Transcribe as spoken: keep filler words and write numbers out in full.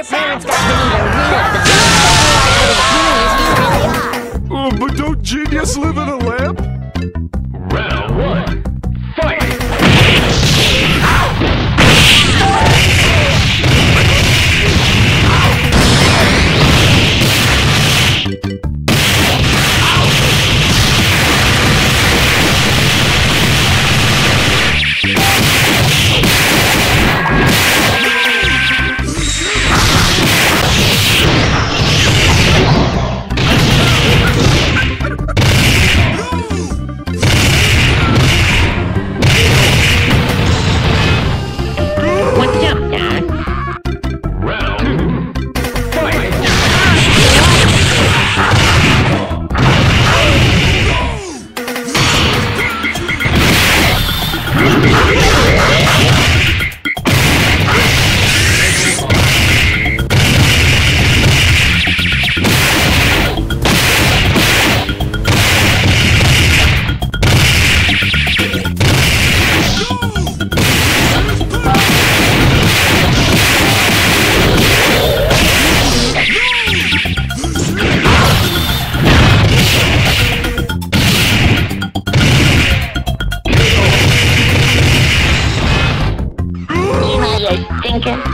your parents got to either realize the genius you really are. Oh, but don't genius live in a lamp? Round one, fight! Thinking.